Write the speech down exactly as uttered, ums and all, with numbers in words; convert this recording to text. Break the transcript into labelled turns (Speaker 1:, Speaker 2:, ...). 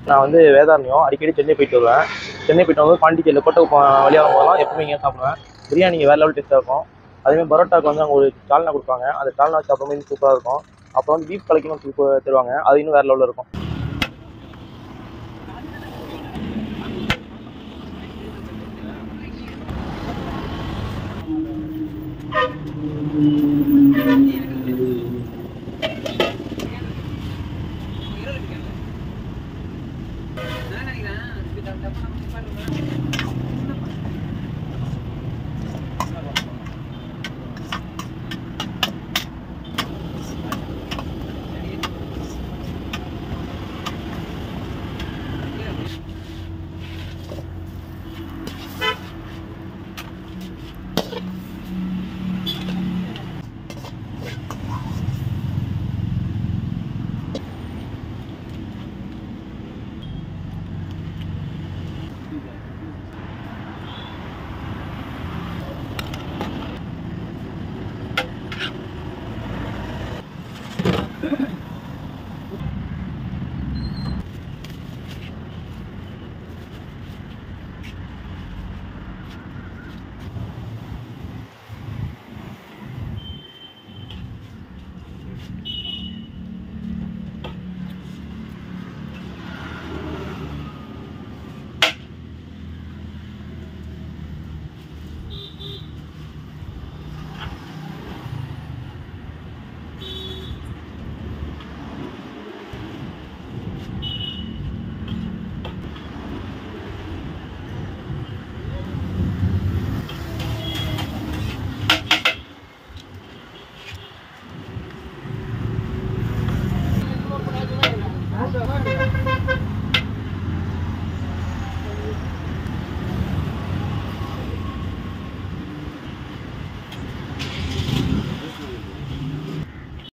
Speaker 1: நான் வந்து வேதாரண்யம் அடிக்கடி சென்னை போயிட்டு வருவேன். சென்னை போயிட்டு வந்து பாண்டிச்சேரியில் கோட்டை வழியாக வரும்போதெல்லாம் எப்பவுமே இங்கே சாப்பிடுவேன். பிரியாணி இங்கே வேறு லெவல் டேஸ்ட்டாக இருக்கும். அதேமாதிரி பரோட்டாவுக்கு வந்து அவங்க ஒரு சால்னா கொடுப்பாங்க. அந்த சால்னா சாப்பிடும்போது இன்னும் சூப்பராக இருக்கும். அப்புறம் வந்து பீஃப் கலைக்கணும் சூப்பர் தருவாங்க. அது இன்னும் வேறு லெவலில் இருக்கும்.